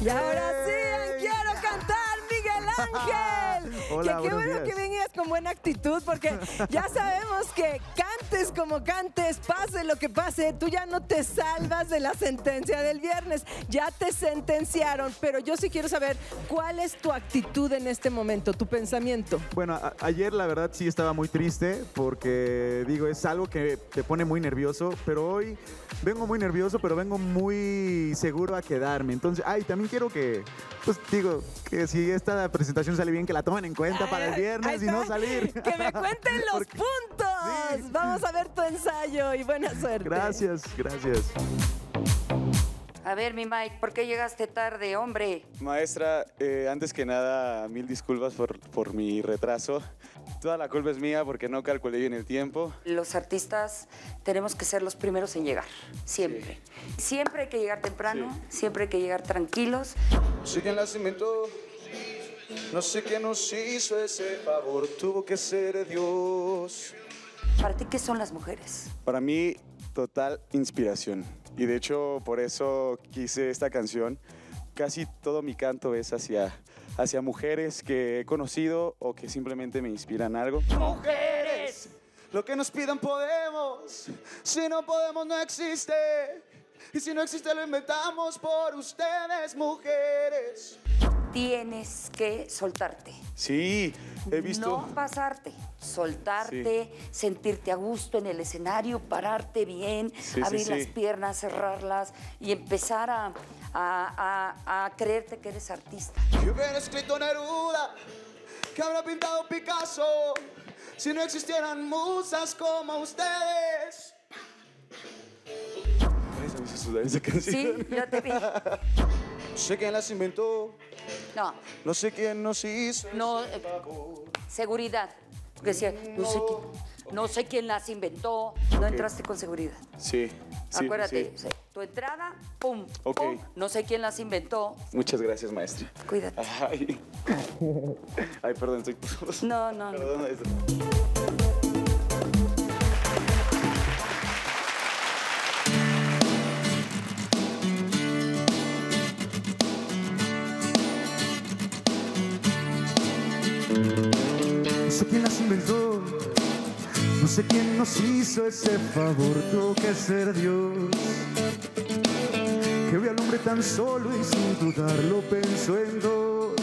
Y ahora sí, quiero cantar, Miguel Ángel. Hola, qué bueno días. que vengas con buena actitud, porque ya sabemos que cantes como cantes, pase lo que pase, tú ya no te salvas de la sentencia del viernes. Ya te sentenciaron, pero yo sí quiero saber cuál es tu actitud en este momento, tu pensamiento. Bueno, ayer la verdad sí estaba muy triste porque digo, es algo que te pone muy nervioso, pero hoy vengo muy nervioso, pero vengo muy seguro a quedarme. Entonces, también quiero que, pues digo, que si esta presentación sale bien, que la tomen en cuenta para el viernes y no salir. Que me cuenten los puntos. Sí. Vamos a ver tu ensayo y buena suerte. Gracias, gracias. A ver, mi Mike, ¿por qué llegaste tarde, hombre? Maestra, antes que nada, mil disculpas por mi retraso. Toda la culpa es mía porque no calculé bien el tiempo. Los artistas tenemos que ser los primeros en llegar, siempre. Siempre hay que llegar temprano, siempre hay que llegar tranquilos. No sé quién las inventó, no sé quién nos hizo ese favor, tuvo que ser Dios. ¿Para ti qué son las mujeres? Para mí, total inspiración. Y de hecho, por eso quise esta canción. Casi todo mi canto es hacia mujeres que he conocido o que simplemente me inspiran algo. ¡Mujeres! Lo que nos pidan podemos. Si no podemos, no existe. Y si no existe, lo inventamos por ustedes, mujeres. Tienes que soltarte. Sí, he visto... No pasarte, soltarte, sentirte a gusto en el escenario, pararte bien, abrir las piernas, cerrarlas y empezar a creerte que eres artista. Yo hubiera escrito Neruda, que habrá pintado Picasso, si no existieran musas como ustedes. ¿Sabes sudar esa canción? Sí, yo te vi. No sé quién las inventó, No, no sé quién nos hizo. no, seguridad. Porque decía, no sé quién las inventó. No entraste con seguridad. Sí, sí. Acuérdate, sí. tu entrada, pum, Ok. pum. No sé quién las inventó. Muchas gracias, maestra. Cuídate. Ay, perdón, estoy... No, no, no. Perdón, maestra. No sé quién las inventó, no sé quién nos hizo ese favor, tuvo que ser Dios. Que vio al hombre tan solo y sin dudarlo pensó en dos.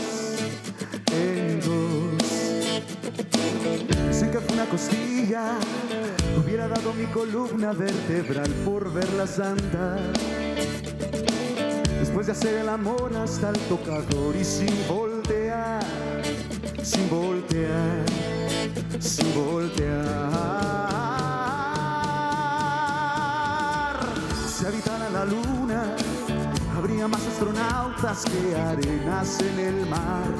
Dicen que fue una costilla, hubiera dado mi columna vertebral por verlas andar. Después de hacer el amor hasta el tocador y sin voltear, sin voltear, sin voltear. Si habitara la luna, habría más astronautas que arenas en el mar.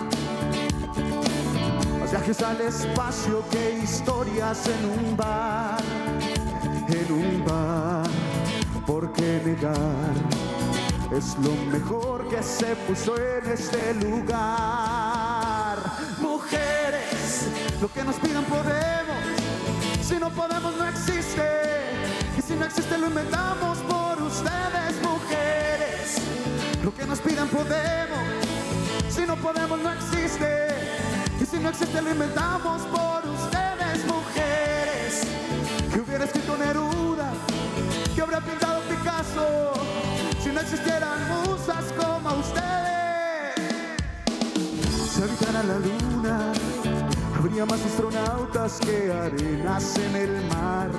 Más viajes al espacio que historias en un bar. En un bar, ¿por qué negar? Es lo mejor que se puso en este lugar. Mujeres, lo que nos pidan podemos. Si no podemos, no existe. Y si no existe, lo inventamos por ustedes, mujeres. Lo que nos pidan podemos. Si no podemos, no existe. Y si no existe, lo inventamos por ustedes, mujeres. Que hubiera escrito Neruda, que habría pintado Picasso, si no existieran musas como ustedes. Si habitara la luna, habría más astronautas que arenas en el mar.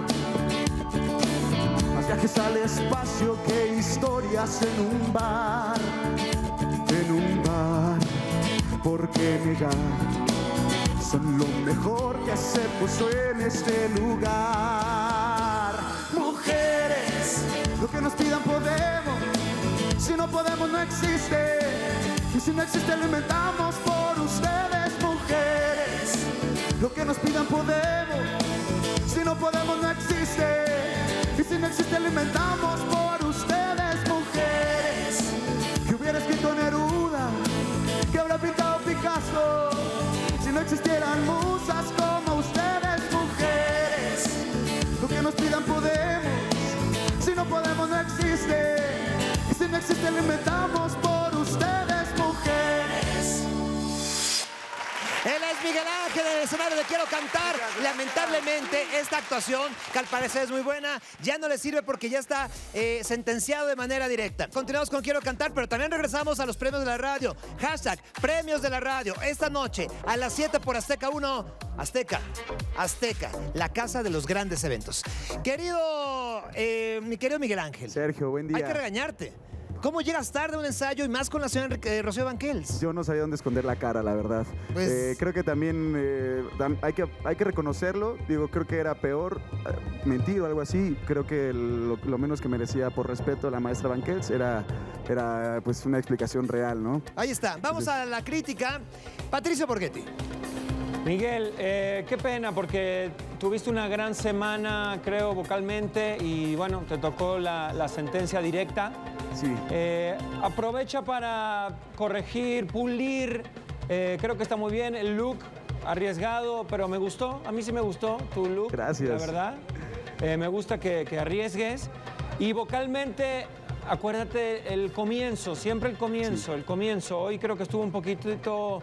Más viajes al espacio que historias en un bar. En un bar, ¿por qué negar? Son lo mejor que se puso en este lugar. Mujeres, lo que nos pidan podemos. Si no podemos, no existe. Y si no existe, lo inventamos por ustedes, mujeres. Lo que nos pidan podemos. Si no podemos, no existe. Y si no existe, lo inventamos por ustedes, mujeres. Que hubiera escrito Neruda, que habrá pintado Picasso, si no existieran musas como ustedes, mujeres. Lo que nos pidan podemos. Si no podemos, no existe. Y si no existe, lo inventamos por ustedes. el escenario de Quiero Cantar. Lamentablemente, esta actuación, que al parecer es muy buena, ya no le sirve porque ya está sentenciado de manera directa. Continuamos con Quiero Cantar, pero también regresamos a los premios de la radio. Hashtag Premios de la Radio. Esta noche, a las 7 por Azteca 1. Azteca, la casa de los grandes eventos. Mi querido Miguel Ángel. Sergio, buen día. Hay que regañarte. ¿Cómo llegas tarde a un ensayo y más con la señora Rocío Banquels? Yo no sabía dónde esconder la cara, la verdad. Pues... creo que también hay que reconocerlo. Digo, creo que era peor mentir o algo así. Creo que lo menos que merecía por respeto a la maestra Banquels era pues una explicación real, ¿no? Ahí está. Vamos a la crítica. Patricio Borghetti. Miguel, qué pena porque tuviste una gran semana, creo, vocalmente y bueno, te tocó la sentencia directa. Sí. Aprovecha para corregir, pulir. Creo que está muy bien el look, arriesgado, pero me gustó. A mí sí me gustó tu look. Gracias. La verdad. Me gusta que arriesgues. Y vocalmente, acuérdate el comienzo, siempre el comienzo, sí. El comienzo. Hoy creo que estuvo un poquitito...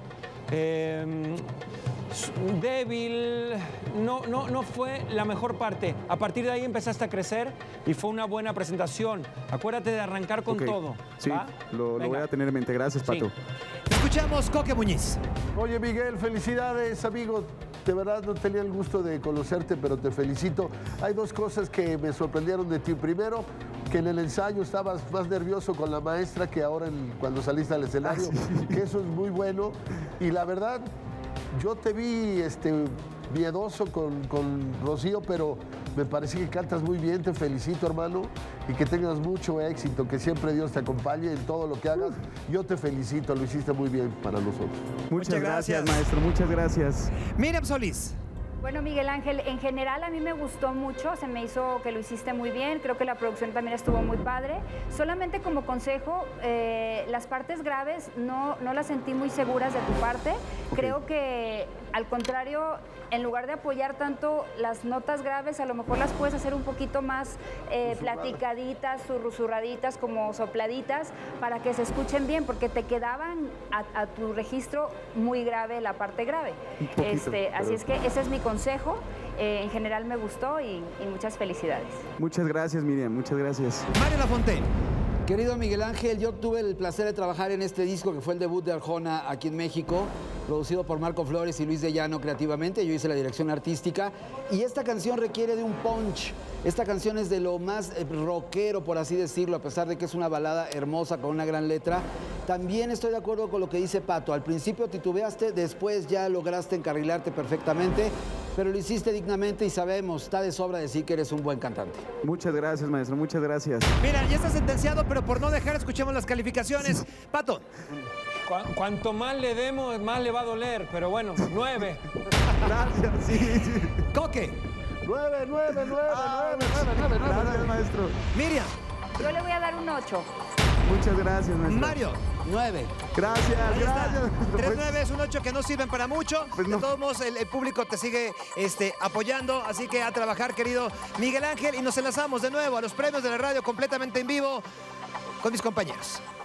débil, no fue la mejor parte. A partir de ahí empezaste a crecer y fue una buena presentación. Acuérdate de arrancar con todo. Sí, ¿va? lo voy a tener en mente. Gracias, Pato. Sí. Escuchamos Coque Muñiz. Oye, Miguel, felicidades, amigo. De verdad no tenía el gusto de conocerte, pero te felicito. Hay dos cosas que me sorprendieron de ti. Primero, que en el ensayo estabas más nervioso con la maestra que ahora cuando saliste al escenario. Sí. Que eso es muy bueno. Y la verdad... Yo te vi miedoso con Rocío, pero me parece que cantas muy bien, te felicito, hermano, y que tengas mucho éxito, que siempre Dios te acompañe en todo lo que hagas. Yo te felicito, lo hiciste muy bien para nosotros. Muchas gracias, maestro, muchas gracias. Miriam Solís. Bueno, Miguel Ángel, en general a mí me gustó mucho, se me hizo que lo hiciste muy bien, creo que la producción también estuvo muy padre. Solamente como consejo, las partes graves no las sentí muy seguras de tu parte. Okay. Creo que, al contrario, en lugar de apoyar tanto las notas graves, a lo mejor las puedes hacer un poquito más platicaditas, susurraditas, como sopladitas, para que se escuchen bien, porque te quedaban a tu registro muy grave la parte grave. Así es que ese es mi consejo. En general me gustó y muchas felicidades. Muchas gracias, Miriam, muchas gracias. Mario Lafontaine. Querido Miguel Ángel, yo tuve el placer de trabajar en este disco que fue el debut de Arjona aquí en México, producido por Marco Flores y Luis de Llano creativamente. Yo hice la dirección artística y esta canción requiere de un punch. Esta canción es de lo más rockero, por así decirlo, a pesar de que es una balada hermosa con una gran letra. También estoy de acuerdo con lo que dice Pato. Al principio titubeaste, después ya lograste encarrilarte perfectamente, pero lo hiciste dignamente y sabemos, está de sobra decir que eres un buen cantante. Muchas gracias, maestro, muchas gracias. Mira, ya está sentenciado, pero por no dejar, escuchemos las calificaciones. Pato. Cuanto más le demos, más le va a doler, pero bueno, 9. Gracias, sí. Coque. 9. Gracias, maestro. Miriam. Yo le voy a dar un 8. Muchas gracias, maestro. Mario. 9. Gracias, gracias. 3 9 es un 8 que no sirven para mucho. Pues no. De todos modos, el público te sigue apoyando, así que a trabajar, querido Miguel Ángel. Y nos enlazamos de nuevo a los premios de la radio completamente en vivo con mis compañeros.